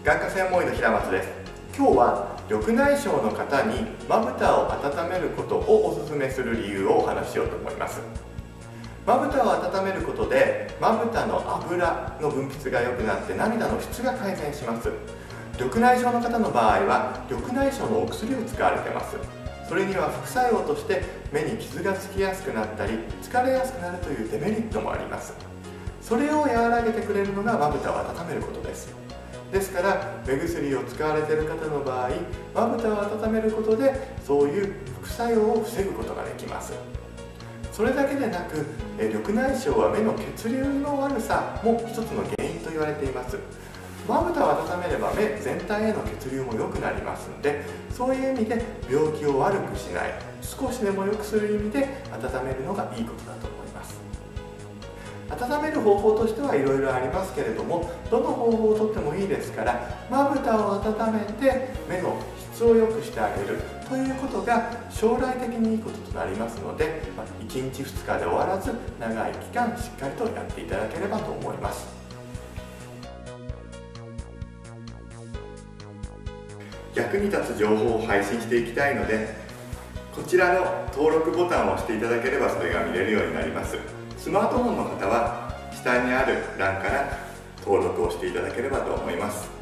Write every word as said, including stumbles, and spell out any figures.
眼科専門医の平松です。今日は緑内障の方にまぶたを温めることをお勧めする理由をお話ししようと思います。まぶたを温めることでまぶたの油の分泌が良くなって涙の質が改善します。緑内障の方の場合は緑内障のお薬を使われています。それには副作用として目に傷がつきやすくなったり疲れやすくなるというデメリットもあります。それを和らげてくれるのがまぶたを温めることです。ですから目薬を使われている方の場合、まぶたを温めることでそういう副作用を防ぐことができます。それだけでなく緑内障は目の血流の悪さも一つの原因と言われています。まぶたを温めれば目全体への血流も良くなりますので、そういう意味で病気を悪くしない、少しでも良くする意味で温めるのがいいことだと思います。温める方法としてはいろいろありますけれども、どの方法をとってもいいですから、まぶたを温めて目の質を良くしてあげるということが将来的にいいこととなりますので、いちにちふつかで終わらず長い期間しっかりとやっていただければと思います。役に立つ情報を配信していきたいので、こちらの登録ボタンを押していただければそれが見れるようになります。スマートフォンの方は下にある欄から登録をしていただければと思います。